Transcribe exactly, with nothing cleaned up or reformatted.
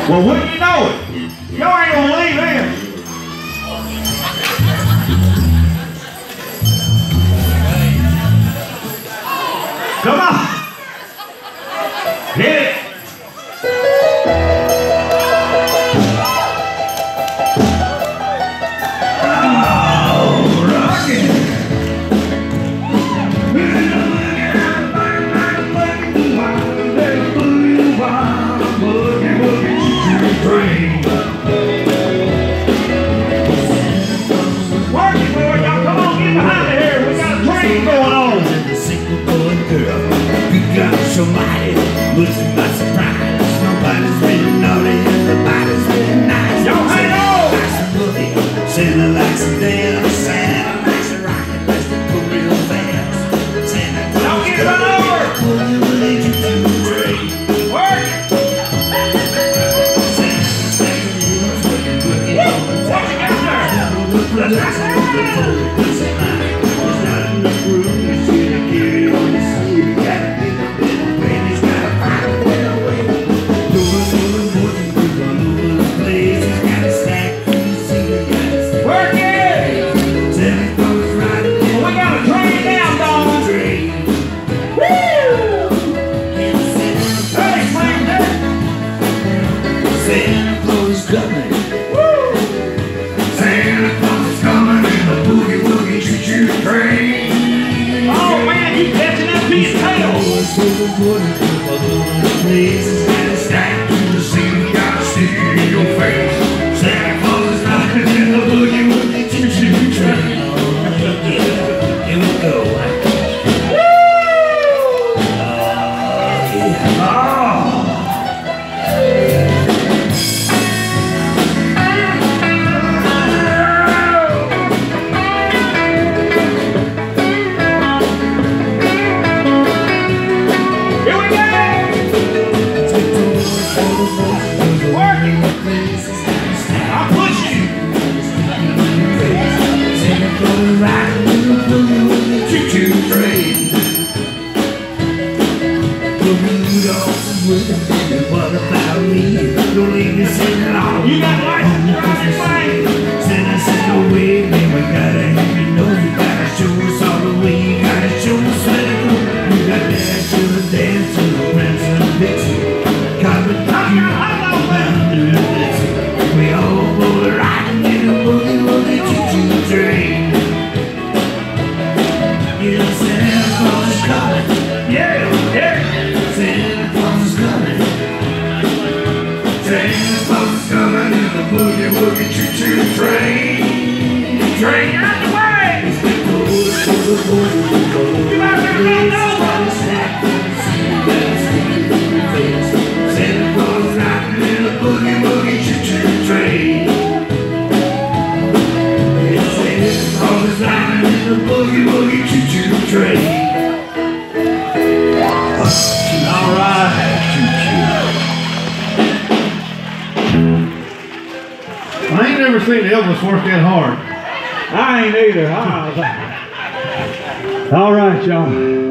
Well, wouldn't you know it? Y'all ain't gonna leave him. Come on. Hit it. Somebody losing by surprise. Nobody's really naughty, everybody's really nice. Y'all hang on! Likes a movie, Santa likes a dance. Santa likes a rocket, likes to go real fast. Santa Claus get run over! Pull you with a choo-choo train. Work! Santa's like a wheels working, working on the top. Double the production, the total pussy line. There's not enough room, you're gonna carry on your sleeve. You gotta be the Santa Claus is coming. Woo! Santa Claus is coming in the boogie woogie choo choo train. Oh man, you catching that piece of tail. It's so important to all the places and it's stacked to the scene. You gotta see it in your face. Santa Claus is riding in the boogie woogie choo choo train. Here we go. Woo! Oh, yeah. Oh. What about me? Don't leave me sitting all You got license to drive this thing? Santa said no way, man, we gotta have you know. You gotta show us all the way, you gotta show us where to go. You gotta dance to the dance to the Prince and Dixie. Carpet you down to the Dixie. We all go riding in a boogie woogie choo choo train. Yeah, Santa Claus is coming. Yeah, yeah. Santa Claus is coming. Santa Claus is coming in the boogie woogie choo choo train. Train out the way! You out there running over! Santa Claus is riding in the boogie woogie choo choo train. Santa Claus is riding in the boogie woogie choo choo train. All right, choo-choo. I ain't never seen Elvis work that hard. I ain't either. All right, y'all.